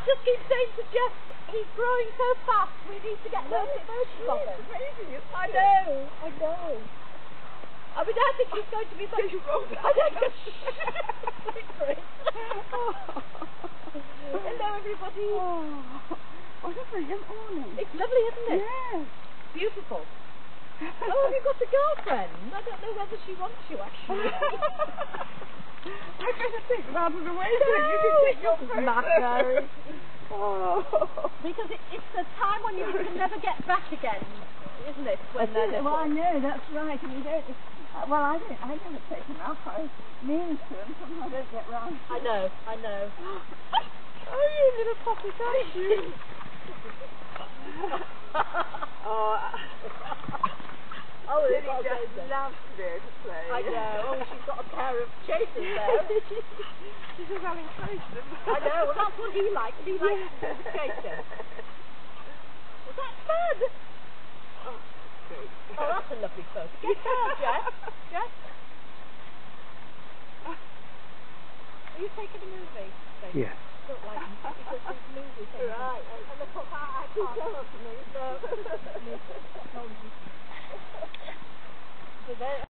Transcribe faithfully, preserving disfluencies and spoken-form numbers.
just keep saying to Jeff, he's growing so fast, we need to get loads of photos of him. It's amazing, isn't it? I know, I know. I mean, I think he's going to be so... Did you roll down? I don't know. Hello, everybody. Oh, what a brilliant morning. It's lovely, isn't it? Yes. Beautiful. Oh, have you got a girlfriend? I don't know whether she wants you, actually. I better take that out of the way so you can take your photo. Matter. Oh. Because it, it's the time when you can never get back again, isn't it? When they're little. Well, I know, that's right. And you don't, uh, well, I don't, I never take them up. I mean to them, sometimes I don't get round to I know, I know. Oh, you little puppy, thank you. Oh, oh, Lily it's just amazing. loves to be able to play. I know. Oh, she's got a pair of chasers there. She says I'll encourage them. I know. Well, that's what he likes. He likes the chasers. Was that fun? Oh, great. Oh, that's a lovely photo. Get her, Jess. Jess. Are you taking a movie? Baby? Yeah. Look like because it's movie thing. Right. And look up, I, I can't. Tell us, me. No. So there.